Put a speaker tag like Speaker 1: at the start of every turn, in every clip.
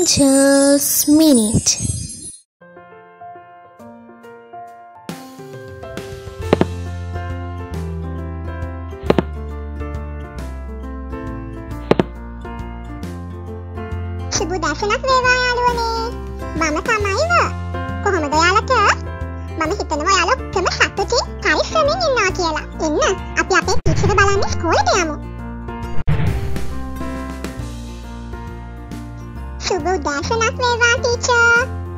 Speaker 1: Angel's Minute.
Speaker 2: සුබ දර්ශනක් වේවා යාළුවනේ. මම තමයිව. කොහොමද ඔයාලට? මම හිතනවා ඔයාලා ඔක්කොම සතුටින් පරිස්සමෙන් ඉන්නවා කියලා. එන්න අපි අපේ ටීචර් බලන්න ඉස්කෝලේට යමු. සුබ දර්ශනක් වේවා ටීචර්.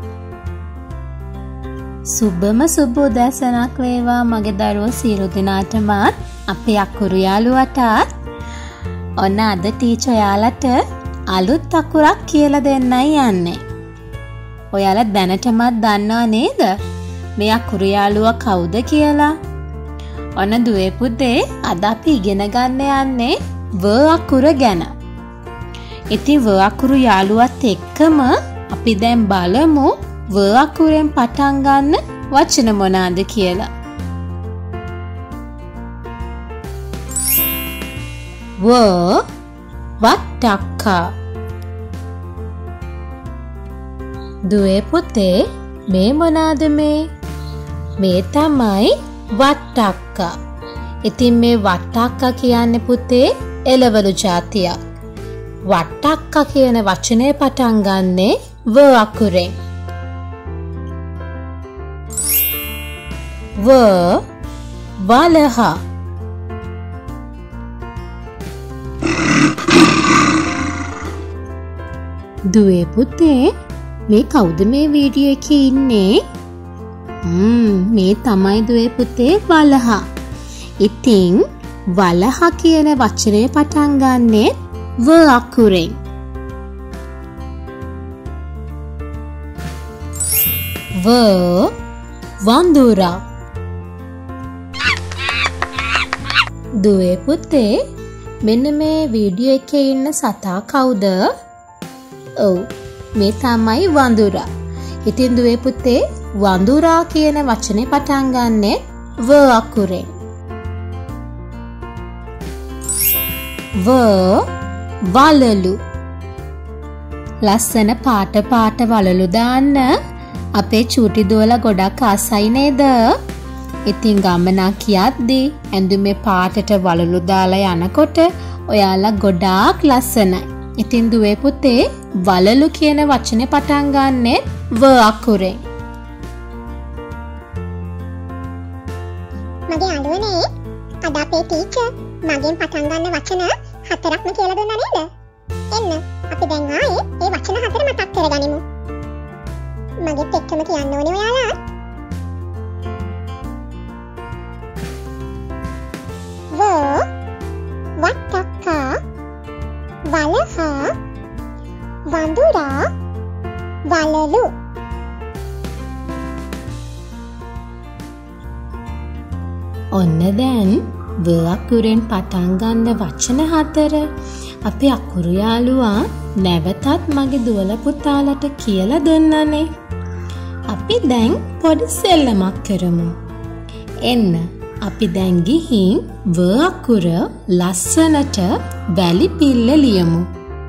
Speaker 3: සුබම සුබ උදෑසනක් වේවා මගේ දරුවෝ සියලු දෙනාටමත් අපේ අකුරු යාළුවටත්. ඔන්න අද ටීචර් ඔයාලට අලුත් අකුරක් කියලා දෙන්නයි යන්නේ. ඔයාලා දැනටමත් දන්නව නේද මේ අකුරු යාළුවා කවුද කියලා? ඔන්න දුවේ පුතේ අද අපි ඉගෙන ගන්න යන්නේ ව අකුර ගැන. ඉතින් ව අකුරු යාළුවත් එක්කම අපි දැන් බලමු ව අකුරෙන් පටන් ගන්න වචන මොනවාද කියලා. වට්ටක්කා. දුවේ පුතේ මේ මොනවාද මේ තමයි වට්ටක්කා. ඉතින් මේ වට්ටක්කා කියන්නේ පුතේ එළවලු జాතියක්. වට්ටක්කා කියන වචනේ පටන් ගන්නේ ව අකුරෙන්. වලහ. දුවේ පුතේ මේ කවුද මේ වීඩියෝ එකේ ඉන්නේ? මේ තමයි දුවේ පුතේ වලහ. ඉතින් වලහ කියන වචනේ පටන් ගන්නේ ව අකුරෙන්. වඳුරා. දුවේ පුතේ මෙන්න මේ වීඩියෝ එකේ ඉන්න සතා කවුද? ඔව් මේ තමයි වඳුරා. ඉතින් දුවේ පුතේ වඳුරා කියන වචනේ පටන් ගන්නේ ව අකුරෙන්. වලලු. ලස්සන පාට වලලු දාන්න අපේ චූටි දුවලා ගොඩක් ආසයි නේද? ඉතින් ගමනක් යද්දී ඇඳුමේ පාටට වලලු දාලා යනකොට ඔයාලා ගොඩාක් ලස්සනයි. ඉතින් දුවේ පුතේ වලලු කියන වචනේ පටන් ගන්නේ ව අකුරෙන්.
Speaker 2: මගේ යාළුවනේ අද අපේ ටීචර් මගෙන් පටන් ගන්න වචන 4ක්ම කියලා දුන්නා නේද? එන්න අපි දැන් ආයේ ඒ වචන 4 මතක් කරගනිමු. මගෙත් එක්කම කියන්න ඕනේ ඔයාලා. වට්ටක්කා, වලහ, වඳුරා, වලලු.
Speaker 3: ඔන්න දැන් ව අකුරෙන් පටන් ගන්න වචන 4 අපේ අකුරු යාළුවා නැවතත් මගේ දුවල පුතාලට කියලා දෙන්නනේ. අපි දැන් පොඩි සෙල්ලමක් කරමු. එන්න අපි දැන් ගිහින් ව අකුර ලස්සනට වැලි පිල්ල ලියමු.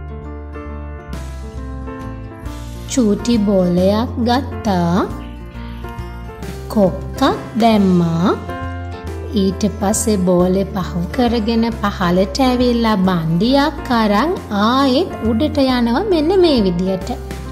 Speaker 3: චූටි බෝලයක් ගත්තා. කොක්කක් දැම්මා. ඊට පස්සේ බෝලේ පහු කරගෙන පහළට ඇවිල්ලා බණ්ඩියක් අරන් ආයෙත් උඩට යනවා මෙන්න මේ විදියට.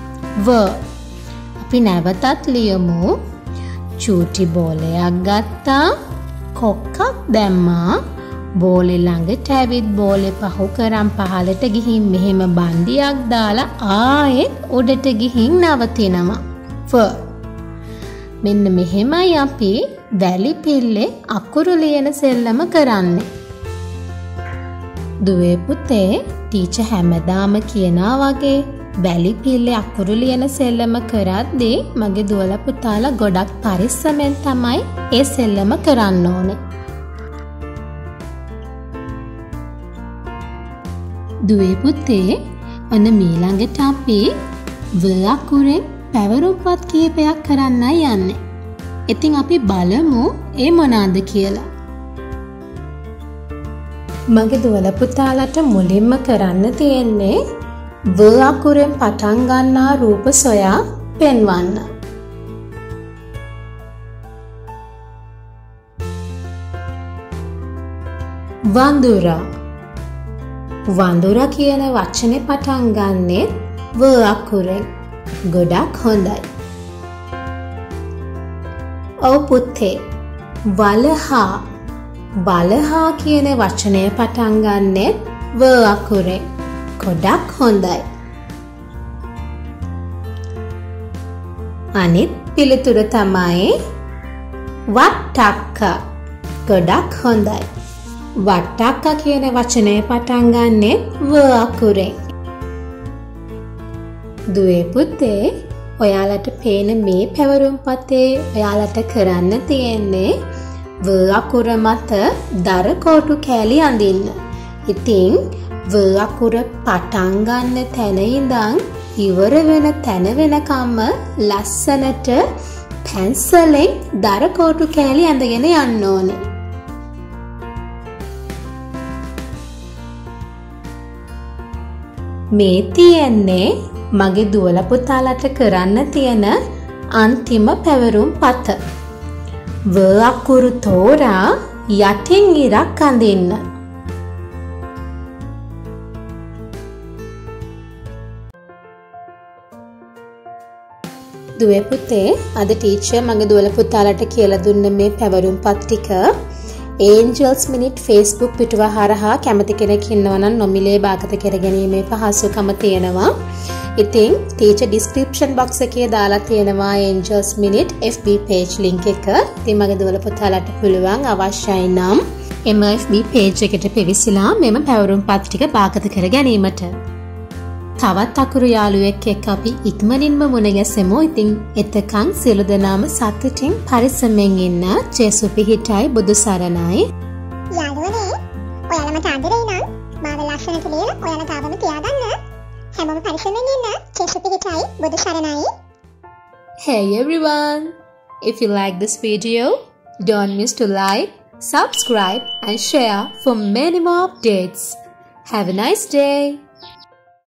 Speaker 3: අපි නැවතත් ලියමු. චූටි බෝලයක් ගත්තා. කොක්කක් දැම්මා. බෝලේ ළඟට ඇවිත් බෝලේ පහු කරන් පහළට ගිහින් මෙහෙම බණ්ඩියක් දාලා ආයෙත් උඩට ගිහින් නවතිනවා. මෙන්න මෙහෙමයි අපි වැලි පිල්ලේ අකුරු ලියන සෙල්ලම කරන්නේ. දුවේ පුතේ ටීචර් හැමදාම කියනවා වගේ වැලි පිල්ලේ අකුරු ලියන සෙල්ලම කරද්දී මගේ දුවලා පුතාලා ගොඩක් පරිස්සමෙන් තමයි ඒ සෙල්ලම කරන්න ඕනේ. දුවේ පුතේ ඔන්න මීළඟට අපි ව අකුරෙන් පැවරුම්පත් කීපයක් කරන්නයි යන්නේ. ඉතින් අපි බලමු ඒ මොනවාද කියලා. මගේ දුවල පුතාලට මුලින්ම කරන්න තියෙන්නේ ව අකුරෙන් පටන් ගන්නා රූප සොයා පෙන්වන්න. වඳුරා. වඳුරා කියන වචනේ පටන් ගන්නෙ ව අකුරෙන්. ගොඩක් හොඳයි. ඔව් පුතේ. වලහා. වලහා කියන වචනේ පටන් ගන්නෙ ව අකුරෙන්. ගොඩක් හොඳයි. අනිත් පිළිතුර තමයි වට්ටක්ක. ගොඩක් හොඳයි. වට්ටක්ක කියන වචනේ පටන් ගන්නෙ ව අකුරෙන්. දුවේ පුතේ, ඔයාලට පේන මේ පැවරුම් පතේ ඔයාලට කරන්න තියෙන්නේ ව අකුර මත දර කෝටු කෑලි අඳින්න. ඉතින් ව අකුර පටන් ගන්න තැන ඉඳන් ඉවර වෙන තැන වෙනකම්ම ලස්සනට පැන්සලෙන් දර කෝටු කෑලි ඇඳගෙන යන්න ඕනේ. මේ තියෙන්නේ මගේ දුවල පුතාලට කරන්න තියෙන අන්තිම පැවරුම් පත. ව අකුරු තෝරා යටින් ඉරක් අඳින්න. දුවේ පුතේ, අද ටීචර් මගේ දුවල පුතාලට කියලා දුන්න මේ පැවරුම් පත් ටික Angels Minute Facebook පිටුව හරහා කැමති කෙනෙක් ඉන්නවා නම් නොමිලේ භාගත කරගැනීමේ පහසුකම තියෙනවා. ඉතින් ටීචර් description box එකේ දාලා තියෙනවා Angels Minute FB page link එක. ඉතින් මගේ දුවල පුතාලට පුළුවන් අවශ්‍යයි නම් එම FB page එකට පිවිසලා මෙම පැවරුම් පත් ටික භාගත කර ගැනීමට. තවත් අකුරු යාළුවෙක් එක්ක අපි ඉක්මනින්ම මුණ ගැසෙමු. ඉතින් එතකන් සියලු දෙනාම සතුටින් පරිස්සමෙන් ඉන්න. ජේසු පිහිටයි, බුදු සරණයි.
Speaker 2: යාළුවනේ, ඔයාලා මට ආදරේ නම් මාව ලස්සනට ලියලා ඔයාලා තාවම තියාගන්න. හැමෝම පරිස්සමෙන් ඉන්න. ජේසු පිහිටයි, බුදු සරණයි.
Speaker 3: Hey everyone! If you like this video, don't miss to like, subscribe and share for many more updates. Have a nice day!